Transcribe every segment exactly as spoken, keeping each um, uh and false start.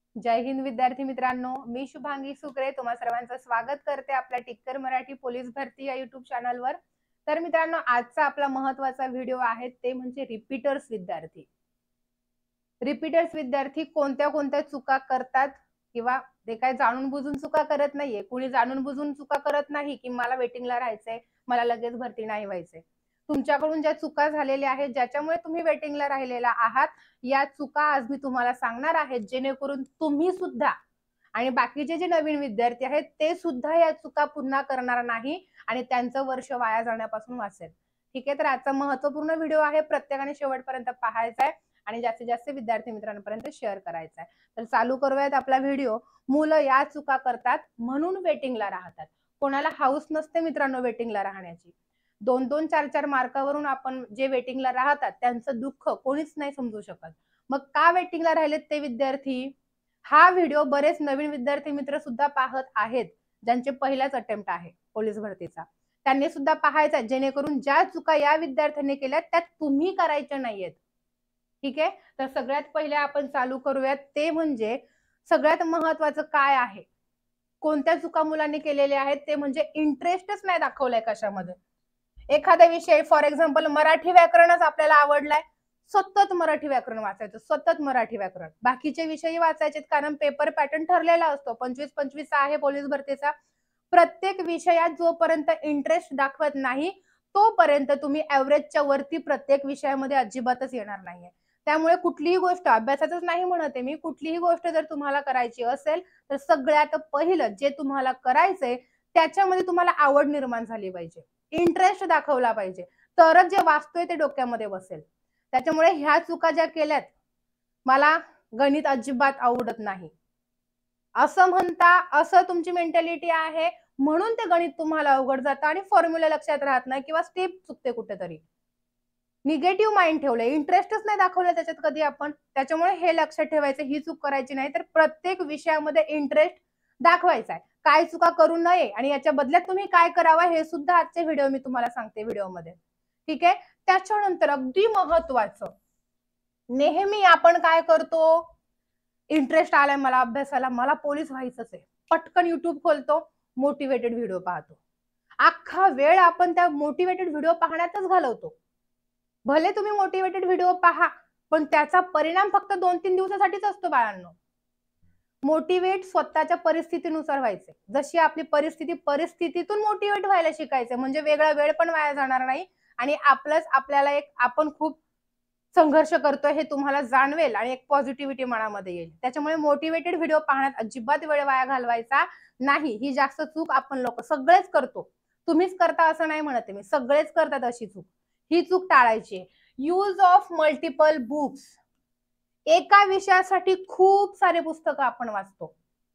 जय हिंद विद्यार्थी मित्रांनो, मी शुभांगी सुकरे तुम्हा सर्वांचं स्वागत करते आपल्या टिक्कर मराठी पोलीस भरती या युट्यूब चॅनलवर। तर मित्रांनो, आजचा आपला महत्त्वाचा व्हिडिओ आहे ते म्हणजे रिपीटर्स विद्यार्थी। रिपीटर्स विद्यार्थी कोणत्या कोणत्या चुका करतात किंवा ते काय जाणून बुजून चुका करत नाहीये। कुणी जाणून बुजून चुका करत नाही की मला वेटिंगला राहायचंय, मला लगेच भरती नाही व्हायचंय। तुमच्याकडून ज्या चुका झालेल्या आहेत, ज्याच्यामुळे तुम्ही वेटिंगला राहिलेला आहात, या चुका आज मी तुम्हाला सांगणार आहे, जेणेकरून तुम्ही सुद्धा आणि बाकीचे जे नवीन विद्यार्थी आहेत ते सुद्धा या चुका पुन्हा करणार नाही आणि त्यांचं वर्ष वाया जाण्यापासून वाचेल। ठीक आहे, तर आजचा महत्त्वपूर्ण व्हिडिओ आहे, प्रत्येकाने शेवटपर्यंत पाहायचा आहे आणि जास्तीत जास्त विद्यार्थी मित्रांपर्यंत शेअर करायचा आहे। तर चालू करूयात आपला व्हिडिओ। मुलं या चुका करतात म्हणून वेटिंगला राहतात। कोणाला हाऊस नसते मित्रांनो वेटिंगला राहण्याची। दोन दोन चार चार मार्कावरून आपण जे वेटिंगला राहतात त्यांचं दुःख कोणीच नाही समजू शकत। मग का वेटिंगला राहिलेत ते विद्यार्थी? हा व्हिडिओ बरेच नवीन विद्यार्थी मित्र सुद्धा पाहत आहेत, ज्यांचे पहिलाच अटेम्प्ट आहे पोलीस भरतीचा। त्यांनी सुद्धा पाहायचा, जेणेकरून ज्या चुका या विद्यार्थ्यांनी केल्या त्या तुम्ही करायच्या नाहीयेत। ठीक आहे, तर सगळ्यात पहिले आपण चालू करूयात ते म्हणजे सगळ्यात महत्त्वाचं काय आहे, कोणत्या चुका मुलांनी केलेल्या आहेत ते म्हणजे इंटरेस्टच नाही दाखवलाय कशामध्ये। एखादा विषय फॉर एक्झाम्पल मराठी व्याकरणच आपल्याला आवडलाय, सतत मराठी व्याकरण वाचायचं, सतत मराठी व्याकरण। बाकीचे विषय वाचायचे कारण पेपर पॅटर्न ठरलेला असतो, पंचवीस पंचवीस आहे पोलीस भरतीचा। प्रत्येक विषयात जोपर्यंत इंटरेस्ट दाखवत नाही तोपर्यंत तुम्ही ॲव्हरेजच्या वरती प्रत्येक विषयामध्ये अजिबातच येणार नाहीये। त्यामुळे कुठलीही गोष्ट अभ्यासाचंच नाही म्हणते मी, कुठलीही गोष्ट जर तुम्हाला करायची असेल तर सगळ्यात पहिलं जे तुम्हाला करायचंय त्याच्यामध्ये तुम्हाला आवड निर्माण झाली पाहिजे, इंटरेस्ट दाखवला पाहिजे, तरच जे वाचतोय ते डोक्यामध्ये बसेल। त्याच्यामुळे ह्या चुका ज्या केल्यात, मला गणित अजिबात आवडत नाही असं म्हणता, असं तुमची मेंटॅलिटी आहे म्हणून ते गणित तुम्हाला अवघड जातं आणि फॉर्म्युला लक्षात राहत नाही किंवा स्टेप चुकते कुठेतरी। निगेटिव्ह माइंड ठेवलंय, इंटरेस्टच नाही दाखवलं त्याच्यात कधी आपण। त्याच्यामुळे हे लक्षात ठेवायचं, ही चूक करायची नाही, तर प्रत्येक विषयामध्ये इंटरेस्ट दाखवायचा आहे। काय चुका करू नये आणि याच्या बदल्यात तुम्ही काय करावं हे सुद्धा आजच्या व्हिडिओ मी तुम्हाला सांगते व्हिडिओमध्ये। ठीक आहे, त्याच्यानंतर अगदी महत्त्वाचं, नेहमी आपण काय करतो, इंटरेस्ट आलाय मला अभ्यासाला, मला पोलीस व्हायचंच आहे, पटकन युट्यूब खोलतो, मोटिवेटेड व्हिडिओ पाहतो। अख्खा वेळ आपण त्या मोटिवेटेड व्हिडिओ पाहण्यातच घालवतो। भले तुम्ही मोटिवेटेड व्हिडिओ पहा, पण त्याचा परिणाम फक्त दोन तीन दिवसासाठीच असतो बाळांनो। मोटिवेट स्वतःच्या परिस्थितीनुसार व्हायचे, जशी आपली परिस्थिती, परिस्थितीतून मोटिवेट व्हायला शिकायचं, म्हणजे वेगळा वेळ पण वाया जाणार नाही आणि आपलंच आपल्याला एक आपण खूप संघर्ष करतोय हे तुम्हाला जाणवेल आणि एक पॉझिटिव्हिटी मनामध्ये येईल। त्याच्यामुळे मोटिवेटेड व्हिडिओ पाहण्यात अजिबात वेळ वाया घालवायचा नाही। ही जास्त चूक आपण लोक सगळेच करतो, तुम्हीच करता असं नाही म्हणते मी, सगळेच करतात अशी चूक, ही चूक टाळायची। यूज ऑफ मल्टिपल बुक्स, एका विषयासाठी खूप सारे पुस्तकं आपण वाचतो,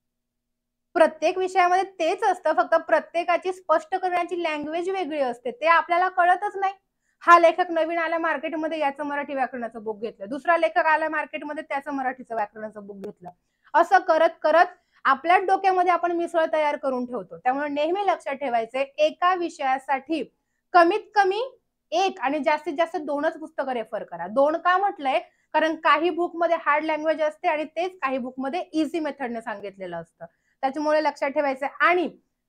प्रत्येक विषयामध्ये तेच असतं, फक्त प्रत्येकाची स्पष्ट करण्याची लँग्वेज वेगळी असते, ते आपल्याला कळतच नाही। हा लेखक नवीन आला मार्केटमध्ये, याचं मराठी व्याकरणाचं बुक घेतलं, दुसरा लेखक आला मार्केटमध्ये, त्याचं मराठीचं व्याकरणाचं बुक घेतलं, असं करत करत आपल्या डोक्यामध्ये आपण मिसळ तयार करून ठेवतो। त्यामुळे नेहमी लक्षात ठेवायचे, एका विषयासाठी कमीत कमी एक आणि जास्तीत जास्त दोनच पुस्तकं रेफर करा। दोन का म्हटलंय, कारण काही बुक मध्ये हार्ड लँग्वेज असते आणि तेच काही बुक मध्ये इझी मेथडने सांगितलेलं असतं। त्याच्यामुळे लक्षात ठेवायचं आणि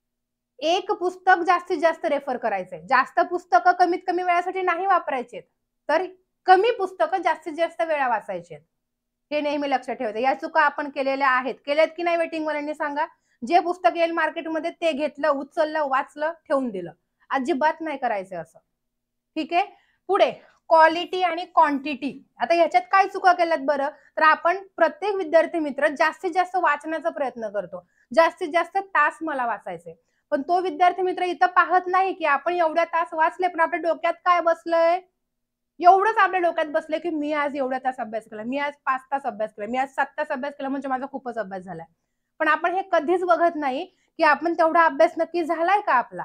एक पुस्तक जास्तीत जास्त रेफर करायचंय, जास्त पुस्तकं कमीत कमी वेळासाठी नाही वापरायचे, तर कमी पुस्तकं जास्तीत जास्त वेळा वाचायचे, हे नेहमी लक्षात ठेवायचं। या चुका आपण केलेल्या आहेत, केल्यात की नाही वेटिंग वाल्यांनी सांगा? जे पुस्तक येईल मार्केटमध्ये ते घेतलं, उचललं, वाचलं, ठेवून दिलं, अजिबात नाही करायचं असं। ठीक आहे, पुढे क्वालिटी आणि क्वांटिटी। आता ह्याच्यात काय चुका केल्यात बरं, तर आपण प्रत्येक विद्यार्थी मित्र जास्तीत जास्त वाचण्याचा प्रयत्न करतो, जास्तीत जास्त तास मला वाचायचे, पण तो विद्यार्थी मित्र इथं पाहत नाही की आपण एवढ्या तास वाचले, पण आपल्या डोक्यात काय बसलंय, एवढंच आपल्या डोक्यात बसलंय की मी आज एवढ्या तास अभ्यास केला, मी आज पाच तास अभ्यास केला, मी आज सात तास अभ्यास केला, म्हणजे माझा खूपच अभ्यास झालाय। पण आपण हे कधीच बघत नाही की आपण तेवढा अभ्यास नक्की झालाय का आपला,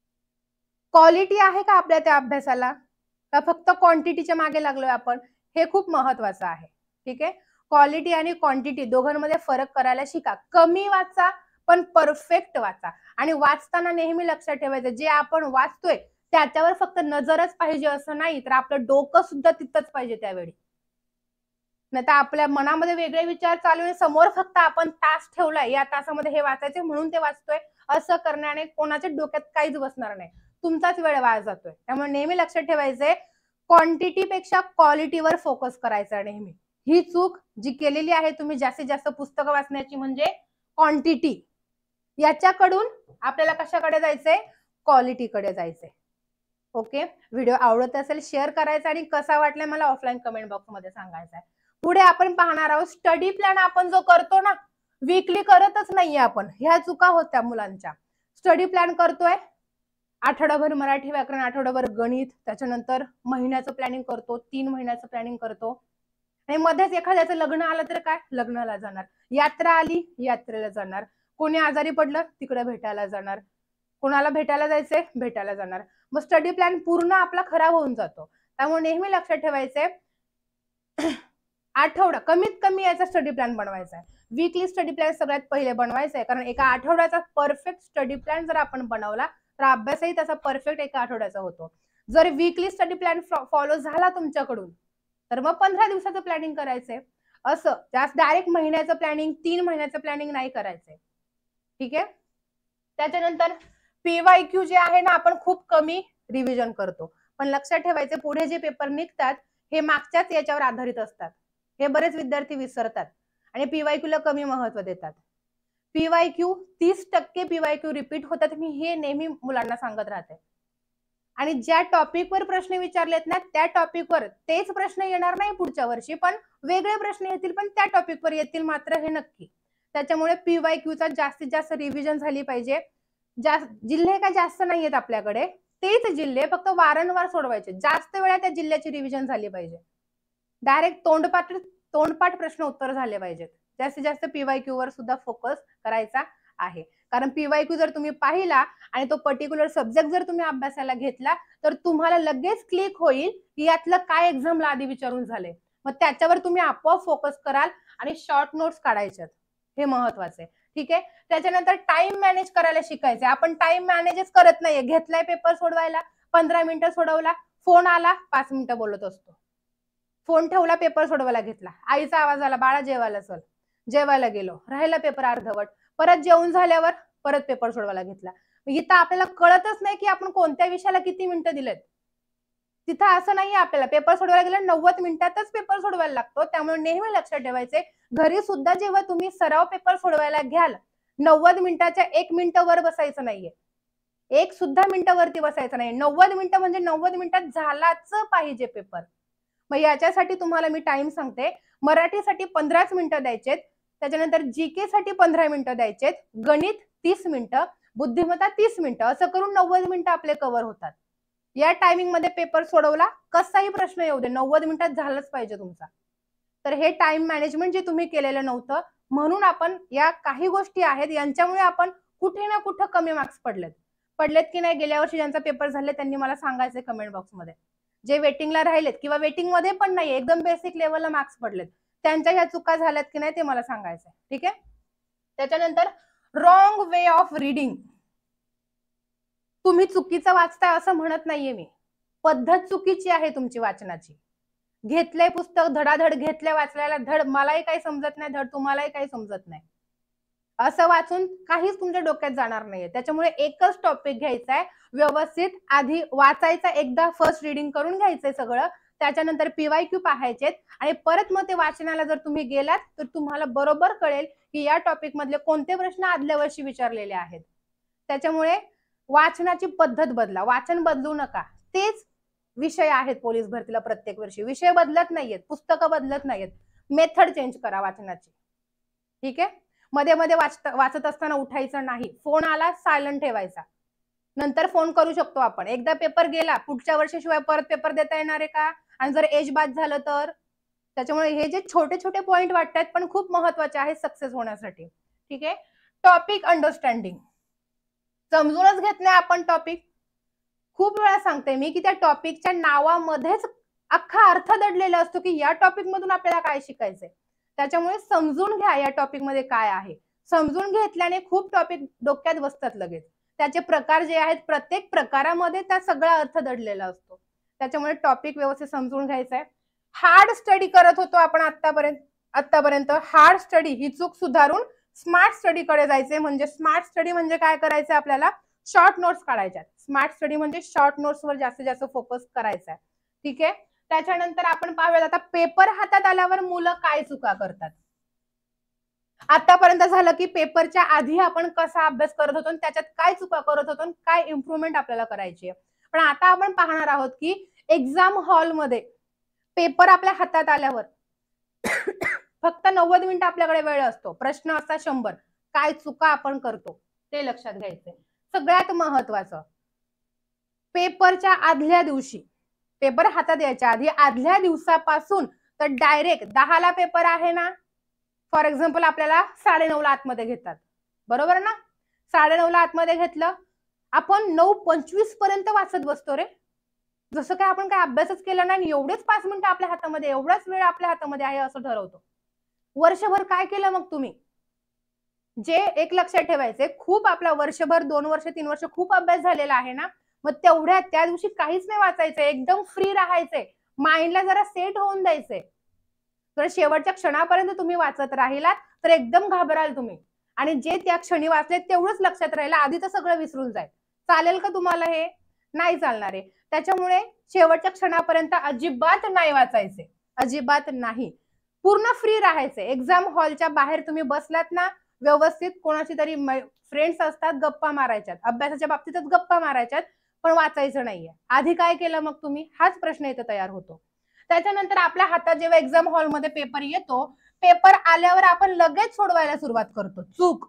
क्वालिटी आहे का आपल्या त्या अभ्यासाला, का फक्त क्वांटिटीच्या मागे लागलोय आपण, हे खूप महत्वाचं आहे। ठीक आहे, क्वालिटी आणि क्वांटिटी दोघांमध्ये फरक करायला शिका। कमी वाचा पण परफेक्ट वाचा, आणि वाचताना नेहमी लक्षात ठेवायचं, जे आपण वाचतोय त्याच्यावर फक्त नजरच पाहिजे असं नाही, तर आपलं डोकं सुद्धा तिथंच पाहिजे त्यावेळी। नाही तर आपल्या मनामध्ये वेगळे विचार चालू आहे, समोर फक्त आपण तास ठेवलाय, या तासामध्ये हे वाचायचे म्हणून ते वाचतोय, असं करण्याने कोणाच्या डोक्यात काहीच बसणार नाही, तुमचाच वेळ वाया जातोय. त्यामुळे नेहमी लक्षात ठेवायचंय, क्वांटिटी पेक्षा क्वालिटीवर फोकस करायचा नेहमी. ही चूक जी केलेली आहे तुम्ही जास्तीत जास्त पुस्तकं वाचण्याची म्हणजे क्वांटिटी, याच्याकडून आपल्याला कशाकडे जायचंय, क्वालिटीकडे जायचंय. ओके, व्हिडिओ आवडत असेल शेअर करायचा आणि कसा वाटलाय मला ऑफलाईन कमेंट बॉक्स मध्ये सांगायचं आहे. पुढे आपण पाहणार आहोत स्टडी प्लॅन आपण जो करतो ना, वीकली करतच नाहीये आपण, ह्या चुका होत्या मुलांच्या. स्टडी प्लॅन करतोय, आठवडाभर मराठी व्याकरण, आठवडाभर गणित, त्याच्यानंतर महिन्याचं प्लॅनिंग करतो, तीन महिन्याचं प्लॅनिंग करतो, आणि मध्येच एखाद्याचं लग्न आलं तर काय, लग्नाला जाणार, यात्रा आली यात्रेला जाणार, कोणी आजारी पडलं तिकडे भेटायला जाणार, कोणाला भेटायला जायचंय भेटायला जाणार, मग स्टडी प्लॅन पूर्ण आपला खराब होऊन जातो. त्यामुळे नेहमी लक्षात ठेवायचंय, आठवडा कमीत कमी याचा स्टडी प्लॅन बनवायचा आहे. वीकली स्टडी प्लॅन सगळ्यात पहिले बनवायचा आहे, कारण एका आठवड्याचा परफेक्ट स्टडी प्लॅन जर आपण बनवला तर अभ्यासही त्याचा परफेक्ट एका आठवड्याचा होतो. जर वीकली स्टडी प्लॅन फॉलो झाला तुमच्याकडून तर मग पंधरा दिवसाचं प्लॅनिंग करायचंय, असं जास्त डायरेक्ट महिन्याचं प्लॅनिंग, तीन महिन्याचं प्लॅनिंग नाही करायचंय. ठीक आहे. त्याच्यानंतर पीवायक्यू जे आहे ना, आपण खूप कमी रिव्हिजन करतो, पण लक्षात ठेवायचं पुढे जे पेपर निघतात हे मागच्याच याच्यावर आधारित असतात, हे बरेच विद्यार्थी विसरतात आणि पीवायक्यू ला कमी महत्व देतात. पीवायक्यू तीस टक्के पीवायक्यू रिपीट होतात, मी हे नेहमी मुलांना सांगत राहते. आणि ज्या टॉपिकवर प्रश्न विचारलेत ना त्या टॉपिकवर तेच प्रश्न येणार नाही पुढच्या वर्षी, पण वेगळे प्रश्न येतील, पण त्या टॉपिकवर येतील मात्र, हे नक्की. त्याच्यामुळे पीवायक्यूचा जास्तीत जास्त रिव्हिजन झाली पाहिजे. जिल्हे काय जास्त नाहीयेत आपल्याकडे, तेच जिल्हे फक्त वारंवार सोडवायचे, जास्त वेळा त्या जिल्ह्याची रिव्हिजन झाली पाहिजे. डायरेक्ट तोंडपाठ तोंडपाठ प्रश्न उत्तर झाले पाहिजेत. जास्तीत जास्त पीवायक्यू वर सुद्धा फोकस करायचा आहे, कारण पीवायक्यू जर तुम्ही पाहिला आणि तो पर्टिक्युलर सब्जेक्ट जर तुम्ही अभ्यासाला घेतला तर तुम्हाला लगेच क्लिक होईल की यातलं काय एक्झामला आधी विचारून झाले, मग त्याच्यावर तुम्ही आपोआप फोकस कराल आणि शॉर्ट नोट्स काढायच्यात, हे महत्वाचे. ठीक आहे. त्याच्यानंतर टाइम मॅनेज करायला शिकायचे. आपण टाइम मॅनेजच करत नाहीये, घेतलाय पेपर सोडवायला, पंधरा मिनिटं सोडवला, फोन आला पाच मिनिटं बोलत असतो, फोन ठेवला पेपर सोडवायला घेतला, आईचा आवाज आला बाळा जेवायला चल, जेवायला गेलो, राहिला पेपर अर्धवट, परत जेवून झाल्यावर परत पेपर सोडवायला घेतला. इथं आपल्याला कळतच नाही की आपण कोणत्या विषयाला किती मिनिटं दिलेत. तिथं असं नाही, आपल्याला पेपर सोडवायला गेलं नव्वद मिनिटातच पेपर सोडवायला लागतो. त्यामुळे नेहमी लक्षात ठेवायचे, घरी सुद्धा जेव्हा तुम्ही सराव पेपर सोडवायला घ्याल, नव्वद मिनिटाच्या एक मिनिटं वर बसायचं नाहीये, एक सुद्धा मिनिटं वरती बसायचं नाही. नव्वद मिनिटं म्हणजे नव्वद मिनिटात झालाच पाहिजे पेपर. मग याच्यासाठी तुम्हाला मी टाइम सांगते, मराठीसाठी पंधराच मिनिटं द्यायचेत, त्याच्यानंतर जीके साठी पंधरा मिनिटं द्यायचेत, गणित तीस मिनिटं, बुद्धिमत्ता तीस मिनिटं, असं करून नव्वद मिनिटं आपले कव्हर होतात. या टायमिंग मध्ये पेपर सोडवला, कसाही प्रश्न येऊ दे, नव्वद मिनिटात झालंच पाहिजे तुमचा. तर हे टाइम मॅनेजमेंट जे तुम्ही केलेलं नव्हतं, म्हणून आपण या काही गोष्टी आहेत यांच्यामुळे आपण कुठे ना कुठे कमी मार्क्स पडलेत पडलेत की नाही. गेल्या वर्षी ज्यांचा पेपर झाले त्यांनी मला सांगायचे कमेंट बॉक्स मध्ये, जे वेटिंगला राहिलेत किंवा वेटिंग मध्ये पण नाही, एकदम बेसिक लेवलला मार्क्स पडलेत, त्यांच्या ह्या चुका झाल्यात की नाही ते मला सांगायचं. ठीक आहे. त्याच्यानंतर रॉंग वे ऑफ रीडिंग. तुम्ही चुकीचं वाचताय असं म्हणत नाहीये मी, पद्धत चुकीची आहे तुमची वाचनाची. घेतलंय पुस्तक धडाधड घेतलंय वाचल्याला, धड मलाही काही समजत नाही, धड तुम्हालाही काही समजत नाही, असं वाचून काहीच तुमच्या डोक्यात जाणार नाहीये. त्याच्यामुळे एकच टॉपिक घ्यायचा आहे, व्यवस्थित आधी वाचायचा, एकदा फर्स्ट रीडिंग करून घ्यायचंय सगळं, त्याच्यानंतर पीवायक्यू पाहायचेत आणि परत मग ते वाचनाला जर तुम्ही गेलात तर तुम्हाला बरोबर कळेल की या टॉपिक मधले कोणते प्रश्न आदल्या वर्षी विचारलेले आहेत. त्याच्यामुळे वाचनाची पद्धत बदला, वाचन बदलू नका. तेच विषय आहेत पोलीस भरतीला प्रत्येक वर्षी, विषय बदलत नाहीयेत, पुस्तकं बदलत नाहीयेत, मेथड चेंज करा वाचनाची. ठीक आहे. मध्ये मध्ये वाचत असताना उठायचं नाही, फोन आला सायलेंट ठेवायचा, नंतर फोन करू शकतो आपण. एकदा पेपर गेला, पुढच्या वर्षाशिवाय परत पेपर देता येणार आहे का, आणि जर एज बाद झालं तर. त्याच्यामुळे हे जे छोटे छोटे पॉइंट वाटतात पण खूप महत्वाचे आहेत सक्सेस होण्यासाठी. ठीक आहे. टॉपिक अंडरस्टँडिंग, समजूनच घेत नाही आपण टॉपिक. खूप वेळा सांगते मी की त्या टॉपिकच्या नावामध्येच अख्खा अर्थ दडलेला असतो की या टॉपिक मधून आपल्याला काय शिकायचंय. त्याच्यामुळे समजून घ्या या टॉपिक मध्ये काय आहे. समजून घेतल्याने खूप टॉपिक डोक्यात बसतात लगेच. त्याचे प्रकार जे आहेत प्रत्येक प्रकारामध्ये त्या सगळा अर्थ दडलेला असतो. त्याच्यामुळे टॉपिक व्यवस्थित समजून घ्यायचा आहे. हार्ड स्टडी करत होतो आपण आतापर्यंत आतापर्यंत हार्ड स्टडी ही चूक सुधारून स्मार्ट स्टडी कडे जायचे. म्हणजे स्मार्ट स्टडी म्हणजे काय करायचं आपल्याला, शॉर्ट नोट्स काढायच्या. स्मार्ट स्टडी म्हणजे शॉर्ट नोट्स वर जास्तीत जास्त फोकस करायचा. ठीक आहे. त्याच्यानंतर आपण पाहूया आता पेपर हातात आल्यावर मुलं काय चुका करतात. आतापर्यंत झालं की पेपरच्या आधी आपण कसा अभ्यास करत होतो, त्याच्यात काय चुका करत होतो, काय इम्प्रूव्हमेंट आपल्याला करायची आहे. पण आता आपण पाहणार आहोत की एक्झाम हॉलमध्ये पेपर आपल्या हातात आल्यावर फक्त नव्वद मिनिटं आपल्याकडे वेळ असतो, प्रश्न असतात शंभर. काय चुका आपण करतो ते लक्षात घ्यायचंय. सगळ्यात महत्वाचं, पेपरच्या आदल्या दिवशी, पेपर हातात यायच्या आधी आदल्या दिवसापासून तर डायरेक्ट दहाला पेपर आहे ना, फॉर एक्झाम्पल आपल्याला साडेनऊ ला आतमध्ये घेतात, बरोबर ना. साडेनऊ ला आतमध्ये घेतलं, आपण नऊ पंचवीस पर्यंत वाचत बसतो रे, जसं काय आपण काय अभ्यासच केला नाही. एवढेच पाच मिनिटं आपल्या हातामध्ये, एवढाच वेळ आपल्या हातामध्ये आहे असं ठरवतो. वर्षभर काय केलं मग तुम्ही, जे एक लक्षात ठेवायचे, खूप आपला वर्षभर दोन वर्ष तीन वर्ष खूप अभ्यास झालेला आहे ना, मग तेवढ्या त्या दिवशी काहीच नाही वाचायचं, एकदम फ्री राहायचंय, माइंडला जरा सेट होऊन द्यायचंय. तर शेवटच्या क्षणापर्यंत तुम्ही वाचत राहिलात तर एकदम घाबराल तुम्ही, आणि जे त्या क्षणी वाचले तेवढंच लक्षात राहिलं, आधी तर सगळं विसरून जाईल. चालेल का तुम्हाला हे? नाही चालणार आहे. त्याच्यामुळे शेवटच्या क्षणापर्यंत अजिबात नाही वाचायचे, अजिबात नाही. पूर्ण फ्री राहायचे. एक्झाम हॉलच्या बाहेर तुम्ही बसलात ना, व्यवस्थित कोणाची तरी फ्रेंड्स असतात, गप्पा मारायच्यात, अभ्यासाच्या बाबतीतच गप्पा मारायच्यात, पण वाचायचं नाहीये. आधी काय केलं मग तुम्ही, हाच प्रश्न इथे तयार होतो. त्याच्यानंतर आपल्या हातात जेव्हा एक्झाम हॉलमध्ये पेपर येतो, पेपर आल्यावर आपण लगेच सोडवायला सुरुवात करतो. चूक.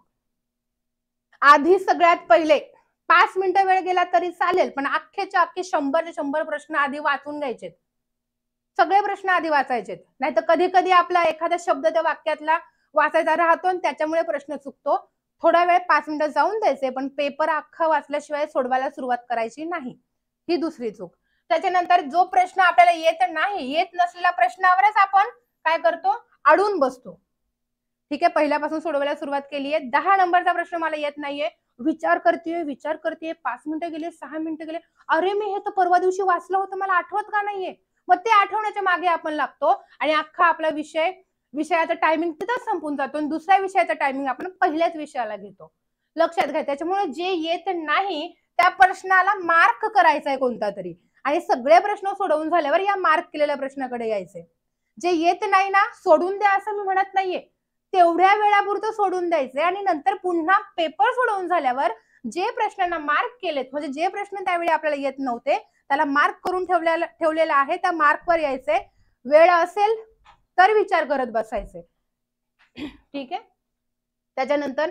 आधी सगळ्यात पहिले पाच मिनिटं वेळ गेला तरी चालेल, पण अख्खेच्या अख्खे शंभर शंभर प्रश्न आधी वाचून घ्यायचे. सगळे प्रश्न आधी वाचायचे. नाही तर कधी कधी आपला एखादा शब्द त्या वाक्यातला वाचायचा राहतो आणि त्याच्यामुळे प्रश्न चुकतो. थोडा वेळ पाच मिनिटं जाऊन द्यायचे, पण पेपर अख्खा वाचल्याशिवाय सोडवायला सुरुवात करायची नाही. ही दुसरी चूक. त्याच्यानंतर जो प्रश्न आपल्याला येत नाही, येत नसलेल्या प्रश्नावरच आपण काय करतो, अडून बसतो. ठीक आहे, पहिल्यापासून सोडवायला सुरुवात केली आहे, दहा नंबरचा प्रश्न मला येत नाहीये, विचार करतेय विचार करतेय पाच मिनिटं गेले, सहा मिनिटं गेले, अरे मी हे तर परवा दिवशी वाचलं होतं, मला आठवत का नाहीये. मग ते आठवण्याच्या मागे आपण लागतो आणि अख्खा आपला विषय विषयाचा टायमिंग तिथंच संपून जातो आणि दुसऱ्या विषयाचा टायमिंग आपण पहिल्याच विषयाला घेतो. लक्षात घ्या. त्याच्यामुळे जे येत नाही त्या प्रश्नाला मार्क करायचा आहे कोणता तरी, आणि सगळे प्रश्न सोडवून झाल्यावर या मार्क केलेल्या प्रश्नाकडे यायचे. जे येत नाही ना, सोडून द्या असं मी म्हणत नाहीये, तेवढ्या वेळापुरतं सोडून द्यायचे आणि नंतर पुन्हा पेपर सोडवून झाल्यावर जे प्रश्नांना मार्क केलेत, म्हणजे जे प्रश्न त्यावेळी आपल्याला येत नव्हते त्याला मार्क करून ठेवलेला ठेवलेला आहे, त्या मार्कवर यायचे. वेळ असेल तर विचार करत बसायचे. ठीक आहे. त्याच्यानंतर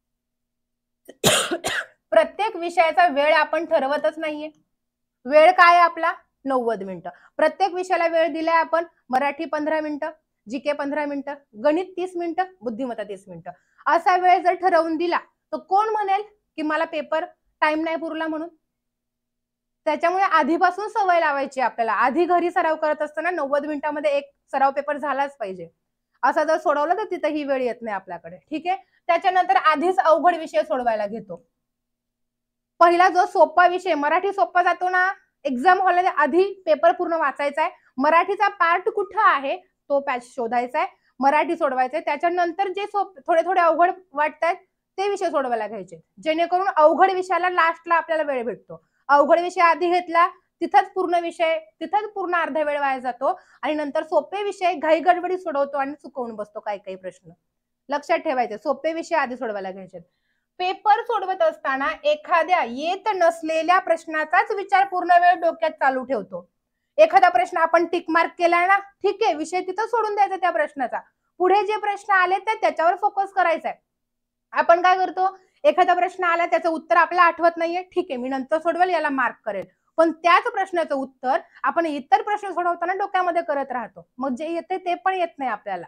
प्रत्येक विषयाचा वेळ आपण ठरवतच नाहीये. वेळ काय आपला नव्वद मिनिटं. प्रत्येक विषयाला वेळ दिलाय आपण. मराठी पंधरा मिनिटं, जीके पंधरा मिनिटं, गणित तीस मिनिटं, बुद्धिमत्ता तीस मिनिटं. असा वेळ जर ठरवून दिला तर कोण म्हणेल की मला पेपर टाइम नाही पुरला म्हणून. त्याच्यामुळे आधीपासून सवय लावायची आपल्याला. आधी घरी सराव करत असताना नव्वद मिनिटांमध्ये एक सराव पेपर झालाच पाहिजे. असा जर सोडवलं तर तिथं ही वेळ येत नाही आपल्याकडे. ठीक आहे. त्याच्यानंतर आधीच अवघड विषय सोडवायला घेतो. पहिला जो सोपा विषय, मराठी सोपा जातो ना, एक्झाम हॉलमध्ये आधी पेपर पूर्ण वाचायचा आहे, मराठीचा पार्ट कुठं आहे तो पॅच शोधायचा आहे, मराठी सोडवायचंय. त्याच्यानंतर जे थोडे थोडे अवघड वाटतात ते विषय सोडवायला घ्यायचे, जेणेकरून अवघड विषयाला लास्टला आपल्याला वेळ भेटतो. अवघड विषय आधी घेतला तिथंच पूर्ण विषय तिथंच पूर्ण अर्धा वेळ वाया जातो, आणि नंतर सोपे विषय घाई गडबडीत सोडवतो आणि चुकवून बसतो काही काही प्रश्न. लक्षात ठेवायचे, सोपे विषय आधी सोडवायला घ्यायचे. पेपर सोडवत असताना एखाद्या येत नसलेल्या प्रश्नाचाच विचार पूर्ण वेळ डोक्यात चालू ठेवतो. एखादा प्रश्न आपण टिक मार्क केलाय ना, ठीक आहे, विषय तिथं सोडून द्यायचा त्या प्रश्नाचा. पुढे जे प्रश्न आले ते त्याच्यावर फोकस करायचा आहे. आपण काय करतो, एखादा प्रश्न आला त्याचं उत्तर आपल्याला आठवत नाहीये, ठीक आहे मी नंतर सोडवेल, याला मार्क करेल, पण त्याच प्रश्नाचं उत्तर आपण इतर प्रश्न सोडवताना डोक्यामध्ये करत राहतो. मग जे येते ते पण येत नाही आपल्याला.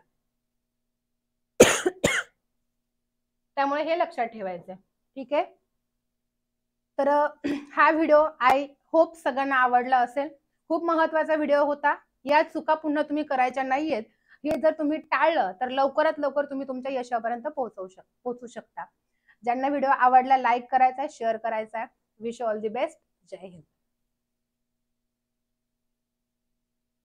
त्यामुळे हे लक्षात ठेवायचं. ठीक आहे. तर हा व्हिडिओ आय होप सगळ्यांना आवडला असेल. खूप महत्वाचा व्हिडिओ होता. या चुका पुन्हा तुम्ही करायच्या नाहीयेत. हे जर तुम्ही टाळलं तर लवकरात लवकर तुम्ही तुमच्या यशापर्यंत पोहोचवू शक पोहोचू शकता. ज्यांना व्हिडिओ आवडला लाईक करायचा, शेअर करायचा. Wish all the best. जय हिंद.